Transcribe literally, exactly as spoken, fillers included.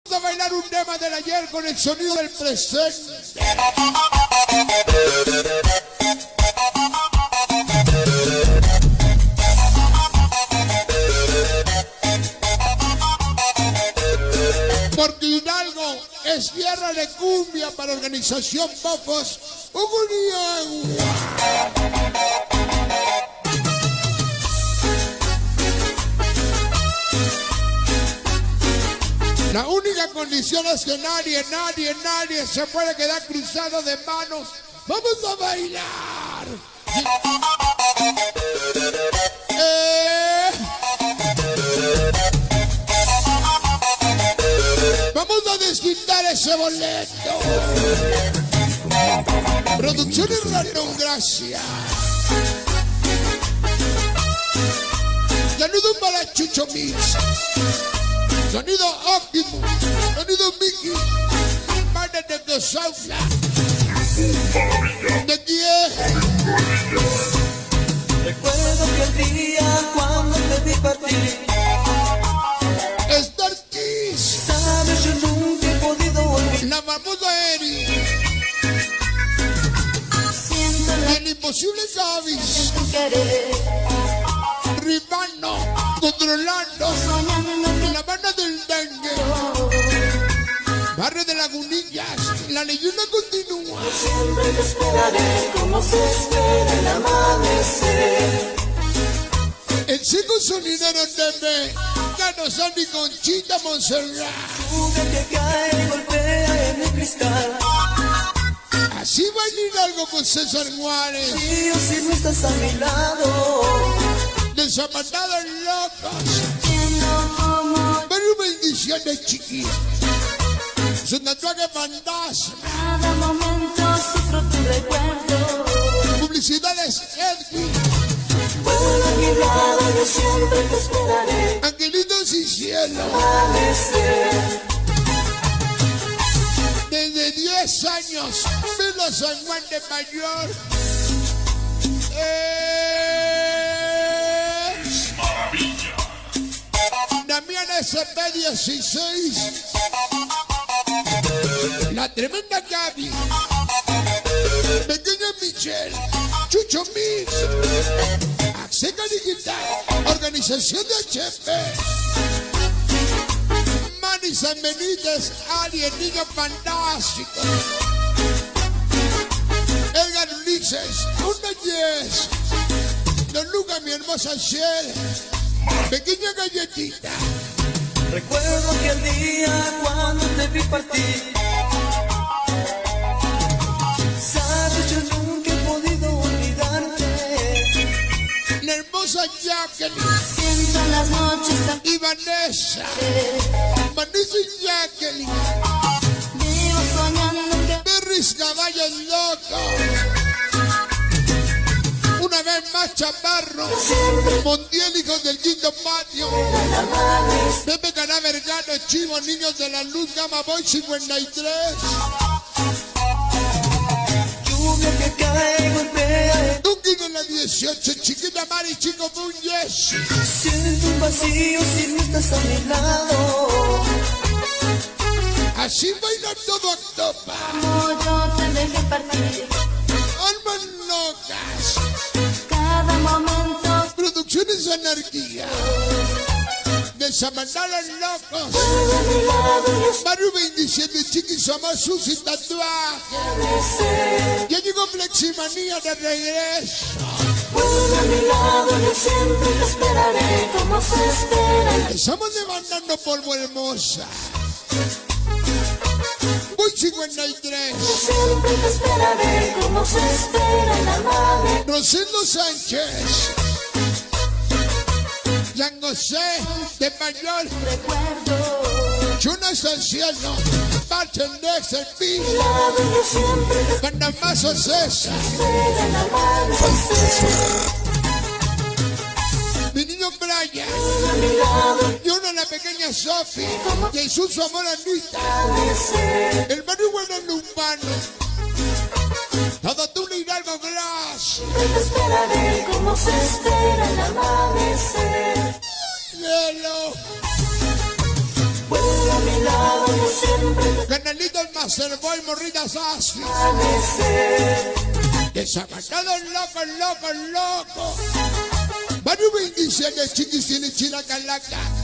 Vamos a bailar un tema del ayer con el sonido del presente. Porque Hidalgo es tierra de cumbia para Organización Bofos Uguniagua. La única condición es que nadie, nadie, nadie se puede quedar cruzado de manos. ¡Vamos a bailar! Eh... Vamos a desquitar ese boleto. Producciones Random, gracias. Saludos para Chucho Mix. Sonido óptimo, sonido Mickey, parte de Dosaufla. ¿De quién? Recuerdo que el día cuando te vi partir, Star Kiss. sabes, yo nunca he podido olvidar. La famosa Eri. El imposible Gavis. Ribano, controlando. La banda del dengue. Barrio de Lagunillas. La leyenda continúa. Siempre te esperaré como se espera el amanecer. El cinco sonidero de Cano Sandy Conchita Montserrat. Lluvia que cae golpea en el cristal. Así va a ir algo con César Juárez. Sí o si no estás a mi lado. Desamandados locos. Pero bendición de chiquilla. Su tatuaje fantasma. Cada momento sufro tu recuerdo. Publicidades Edwin. Vuelve a mi lado, yo siempre te esperaré. Angelitos y cielo. Amanecer. Desde diez años, Vila San Juan de Mayor. Es Maravilla. Damián S P dieciséis. La tremenda Gaby. Pequeña Michelle. Chucho Mix. Axeca Digital. Organización de H P. Manny San Benítez, Ali, el niño fantástico. Edgar Ulises, una yes. Don Luca, mi hermosa Shell. Pequeña galletita. Recuerdo que el día cuando te vi partir, sabes, yo nunca he podido olvidarte. La hermosa Jacqueline. Siento las noches tan Y Vanessa. Vanessa y Jacqueline. vivo soñando que Perris Caballos Locos. Una vez más Chaparro. Montiel, hijos del quinto patio. Pepe Cadáver Gano, Chivo, Niños de la Luz, Gama Boy cincuenta y tres. Lluvia que cae golpea. Duki de la dieciocho, Chiquita Mari, Chico Boom, yes. Siento un vacío si no estás a mi lado. Así baila todo Actopa. como yo te dejé partir. Almas locas. Cada momento Producciones Anarquía. Desamandados locos. Barrio veintisiete, Chiqui Somos Susi Tatuaje. Ya llegó Fleximanía de regreso. Vuelve a mi lado, yo siempre te esperaré como se espera. Estamos levantando polvo hermosa. Voy cincuenta y tres. Siempre te esperaré como se espera el amanecer. Rosendo Sánchez. San José de Mayor. recuerdo. Chunas al cielo. Marchen de ese piso. Lado, yo siempre te Panamazo César. espera el amanecer. Mi niño Brian. A mi lado, Y una la pequeña Sofi. Jesús su amor Anita. amanecer. El barrio guadalupano. Todo tú Hidalgo Glass. Siempre te esperaré como se espera el amanecer. Lelo. Vuelve a mi lado, yo Masterboy, morritas así. Desacatados, locos, locos, locos. Manu bendiciones, chiquis, tiene chila calaca.